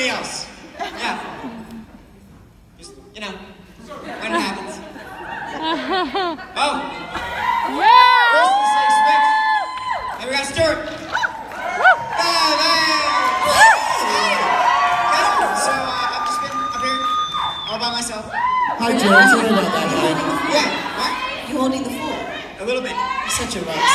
else. Yeah. Just, you know, when it happens. Oh. Yeah! First, the six mix. And we got Stuart. So, I've just been up here all by myself. Hi, Jared. Sorry about that, guy. Yeah, what? You holding the fort? A little bit. You're such a rock singer.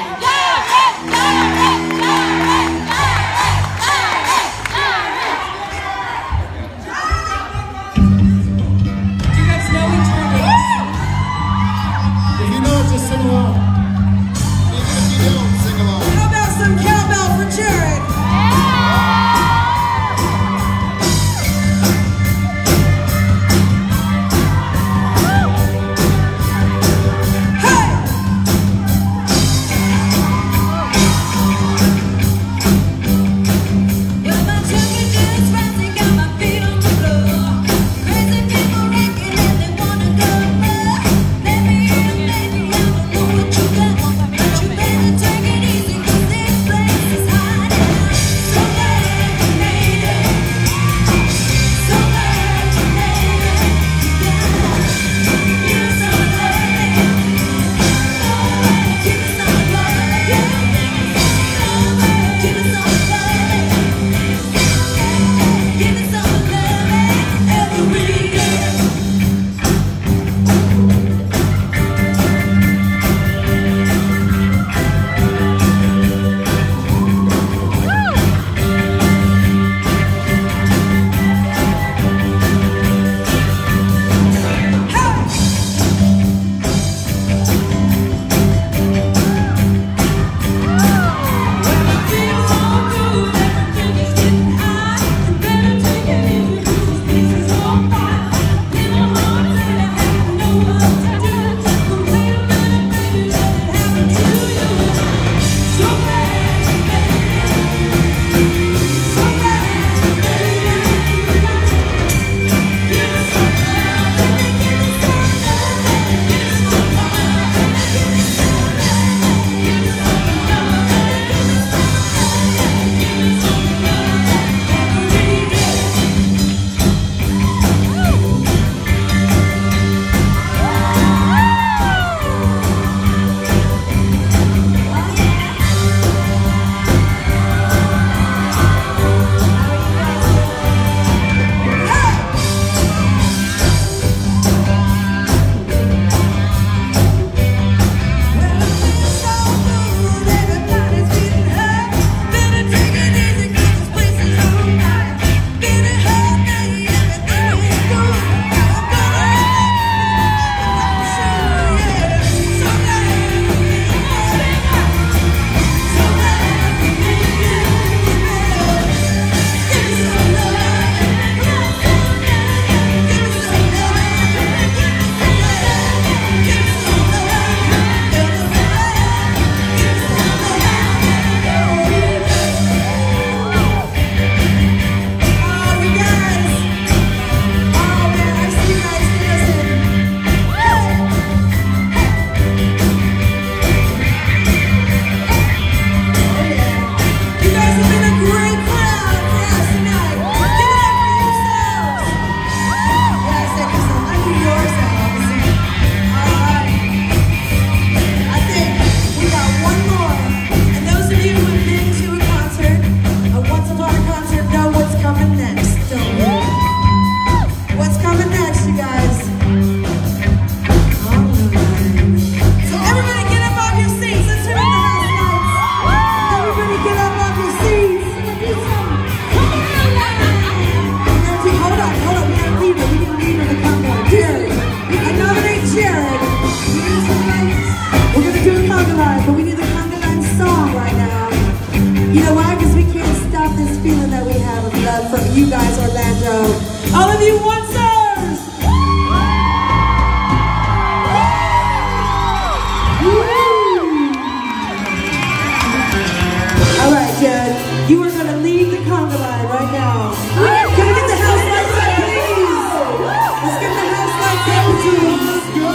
If you know it, just sing along. Even if you don't, sing along. How about some cowbell for Jared? You guys, Orlando. All of you oncers! All right, Jared, you are going to leave the conga line right now. Can we get the house lights up, please? Let's get the house lights up, please. Let's go.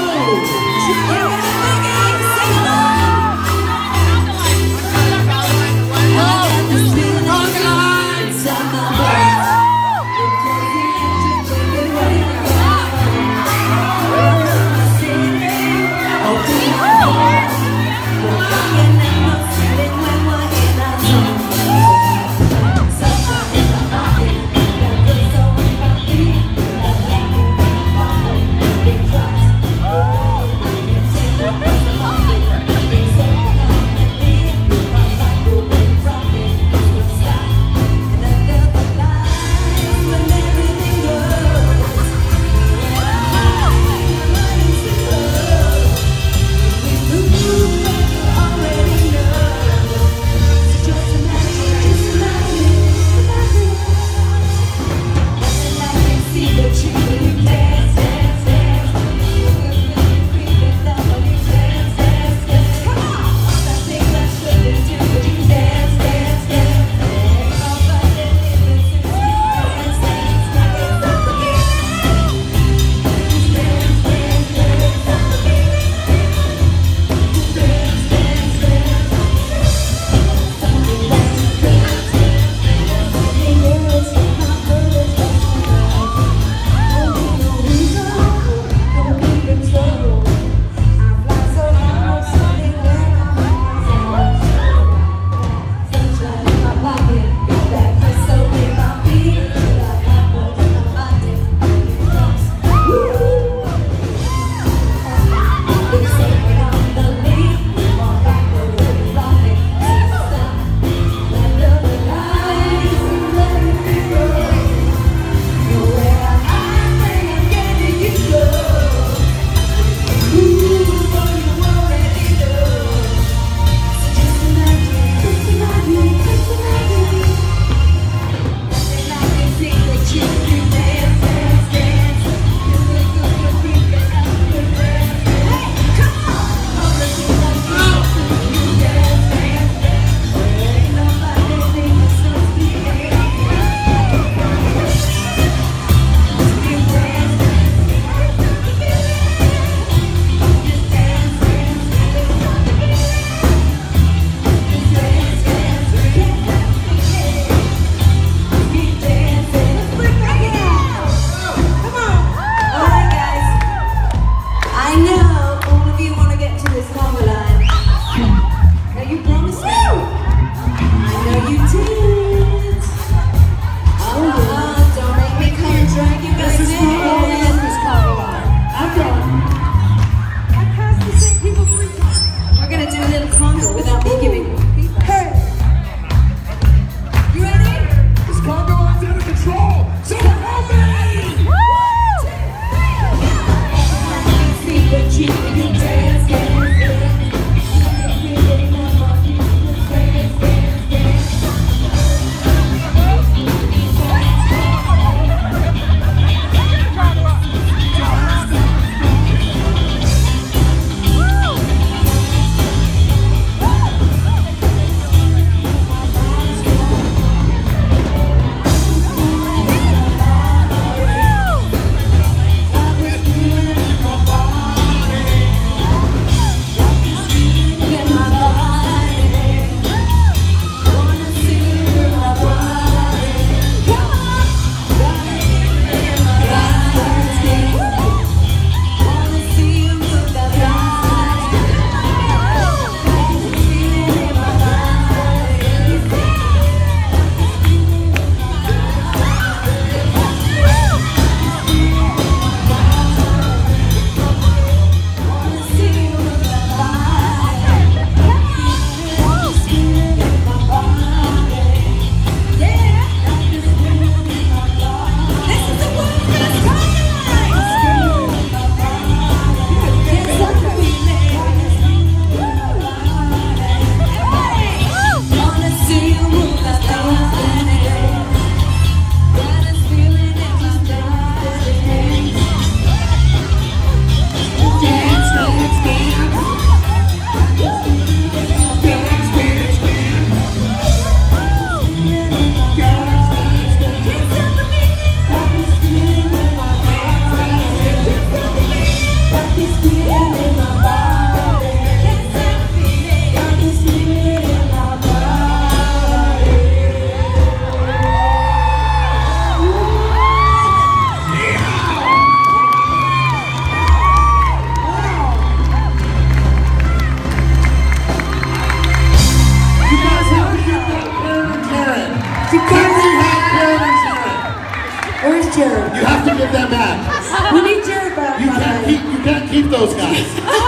Where's Jared? You have to give them back. We need Jared back. You can't keep those guys.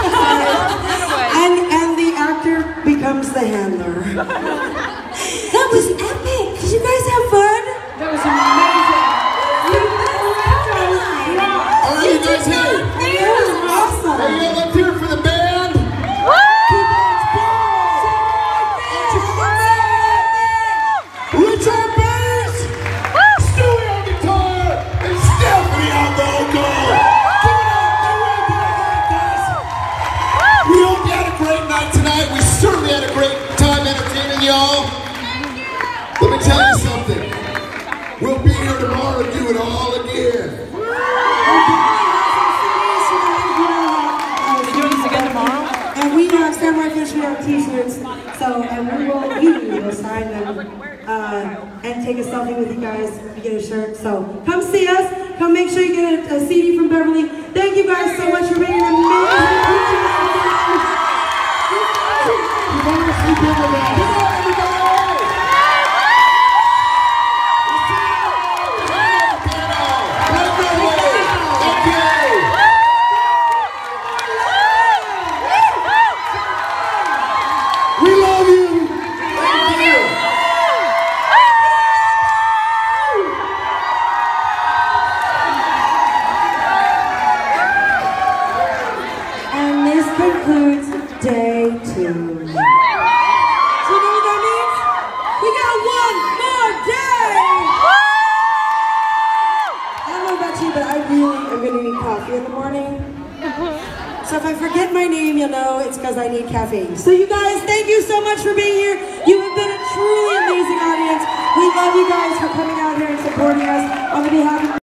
And the actor becomes the handler. That was epic. Did you guys have fun? That was amazing. All right, you guys, hey. That was awesome. Hey, yo, let's hear it for the band. Richard Bass, Stewie on guitar, and Stephanie on vocal. Give it up, guys. We hope you had a great night tonight. We certainly had a great time entertaining y'all. Let me tell you something. We'll be here tomorrow to do it all again. Doing this again tomorrow? And we have Samurai Fish, we have t-shirts, so, and you will sign them, and take a selfie with you guys, you get a shirt, so come see us, come make sure you get a CD from Beverly. Thank you guys so much for being an We love you. Thank you. And this concludes day 2. Do you know what that means? We got one more day! I don't know about you, but I really am going to need coffee in the morning. So if I forget my name, you'll know it's because I need caffeine. So you guys, thank you so much for being here. You have been a truly amazing audience. We love you guys for coming out here and supporting us on behalf of